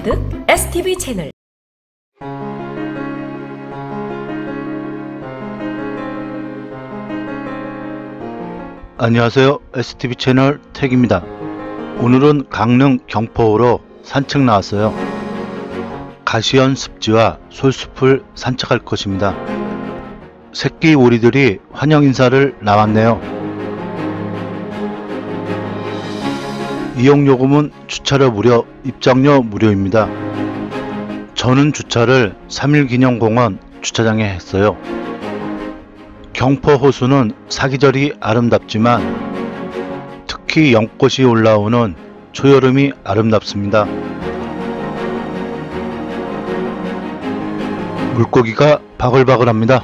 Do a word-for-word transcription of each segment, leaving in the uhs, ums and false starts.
가득 에스티비 채널. 안녕하세요. 에스티비 채널 택입니다. 오늘은 강릉 경포호로 산책 나왔어요. 가시연 습지와 솔숲을 산책할 것입니다. 새끼 오리들이 환영 인사를 나왔네요. 이용요금은 주차료 무료, 입장료 무료입니다. 저는 주차를 삼일기념공원 주차장에 했어요. 경포 호수는 사계절이 아름답지만 특히 연꽃이 올라오는 초여름이 아름답습니다. 물고기가 바글바글합니다.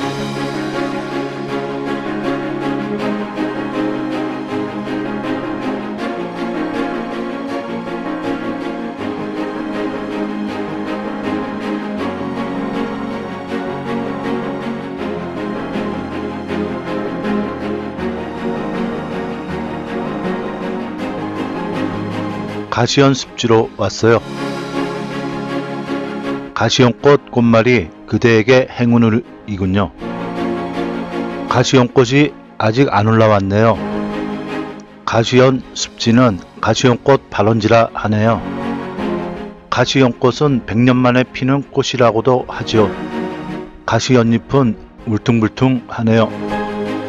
가시연 습지로 왔어요. 가시연꽃 꽃말이 그대에게 행운을 이군요. 가시연꽃이 아직 안 올라왔네요. 가시연 습지는 가시연꽃 발원지라 하네요. 가시연꽃은 백년 만에 피는 꽃이라고도 하지요. 가시연잎은 울퉁불퉁하네요.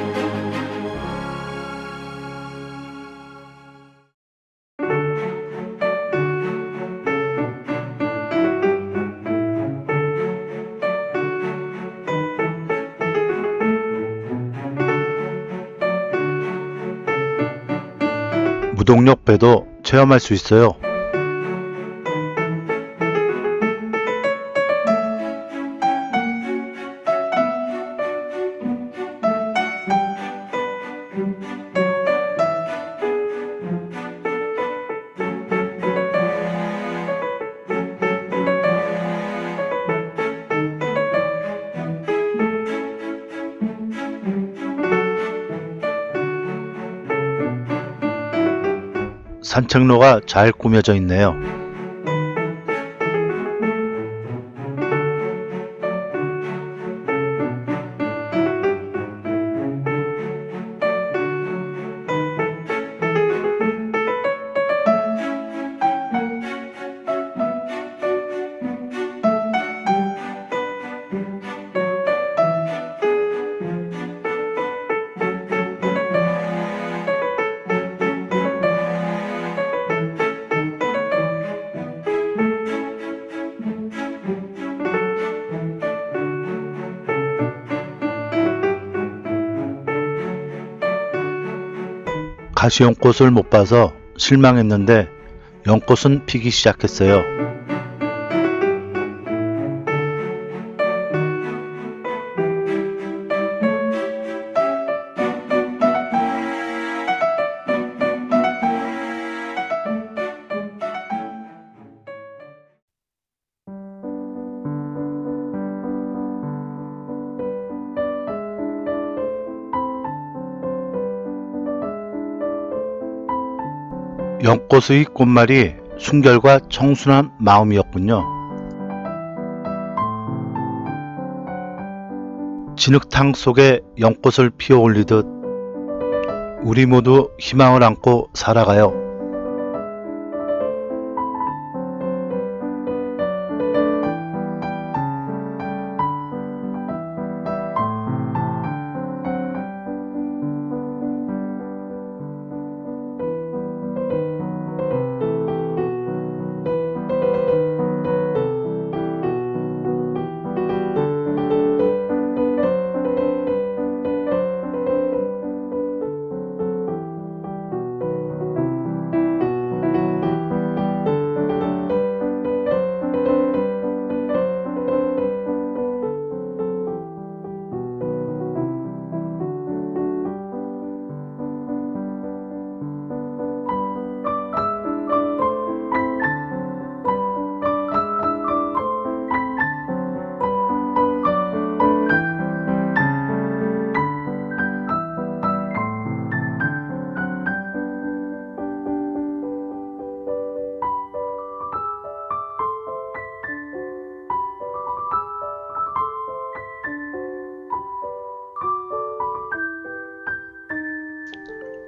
무동력 배도 체험할 수 있어요. 산책로가 잘 꾸며져 있네요. 가시연꽃을 못 봐서 실망했는데 연꽃은 피기 시작했어요. 연꽃의 꽃말이 순결과 청순한 마음이었군요. 진흙탕 속에 연꽃을 피워 올리듯 우리 모두 희망을 안고 살아가요.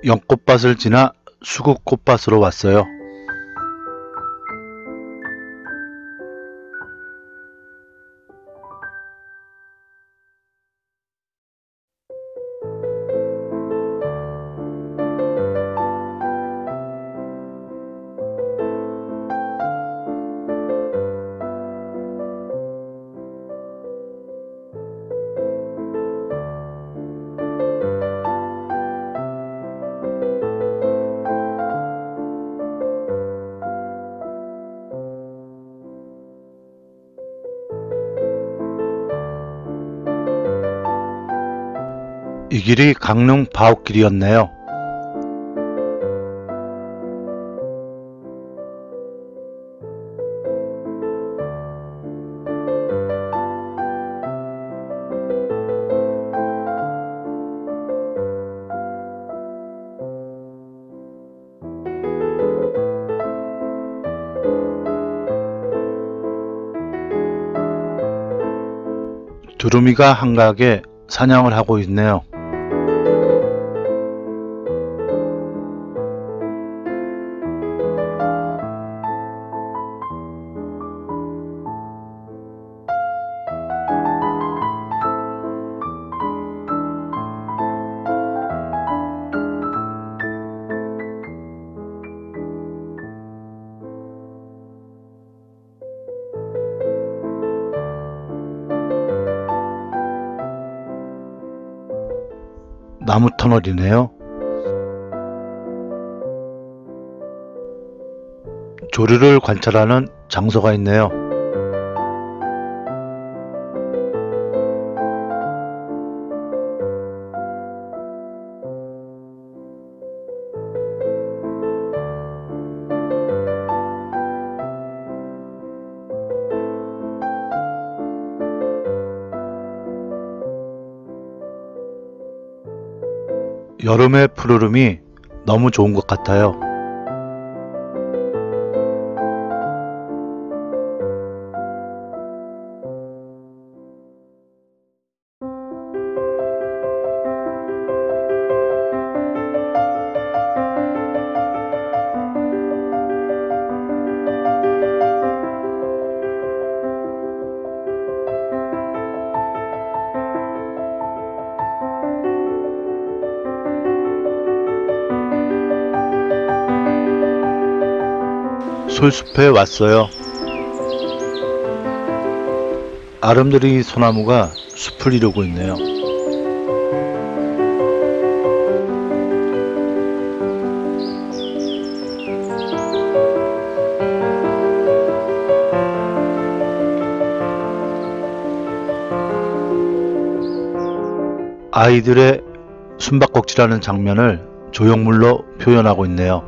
연꽃밭을 지나 수국꽃밭으로 왔어요. 이 길이 강릉 바옥길이었네요. 두루미가 한가하게 사냥을 하고 있네요. 나무 터널이네요. 조류를 관찰하는 장소가 있네요. 여름의 푸르름이 너무 좋은 것 같아요. 솔숲에 왔어요. 아름드리 소나무가 숲을 이루고 있네요. 아이들의 숨바꼭질하는 장면을 조형물로 표현하고 있네요.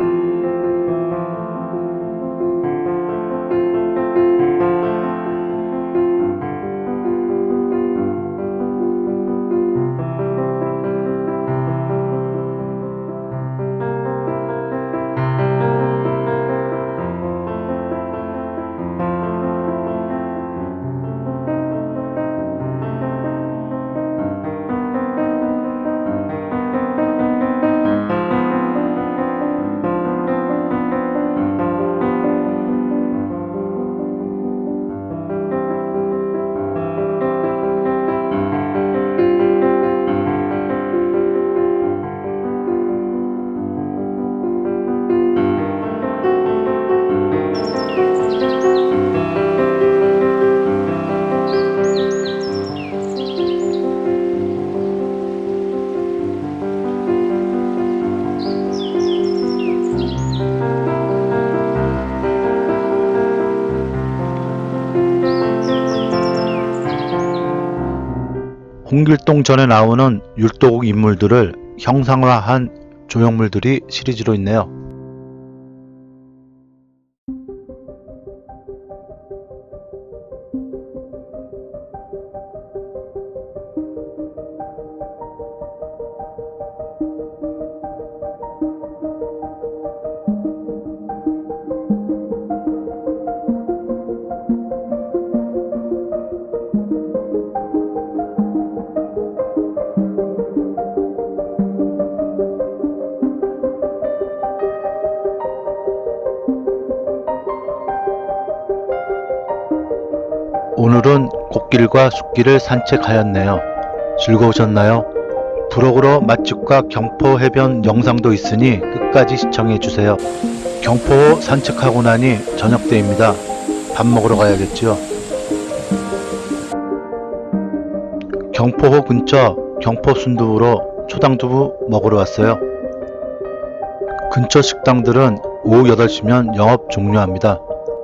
홍길동전에 나오는 율도국 인물들을 형상화한 조형물들이 시리즈로 있네요. 오늘은 꽃길과 숲길을 산책하였네요. 즐거우셨나요? 브로그로 맛집과 경포 해변 영상도 있으니 끝까지 시청해주세요. 경포 산책하고 나니 저녁때입니다. 밥 먹으러 가야겠죠. 경포호 근처 경포 순두부로 초당두부 먹으러 왔어요. 근처 식당들은 오후 여덟 시면 영업 종료합니다.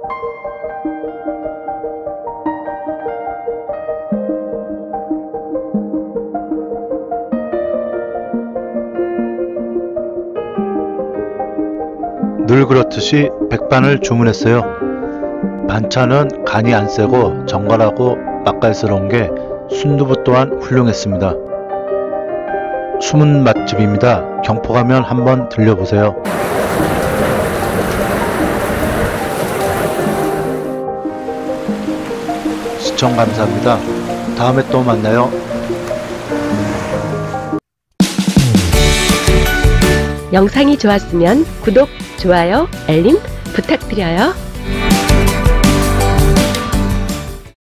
늘 그렇듯이 백반을 주문했어요. 반찬은 간이 안 세고 정갈하고 맛깔스러운 게 순두부 또한 훌륭했습니다. 숨은 맛집입니다. 경포 가면 한번 들려보세요. 시청 감사합니다. 다음에 또 만나요. 영상이 좋았으면 구독, 좋아요, 알림 부탁드려요.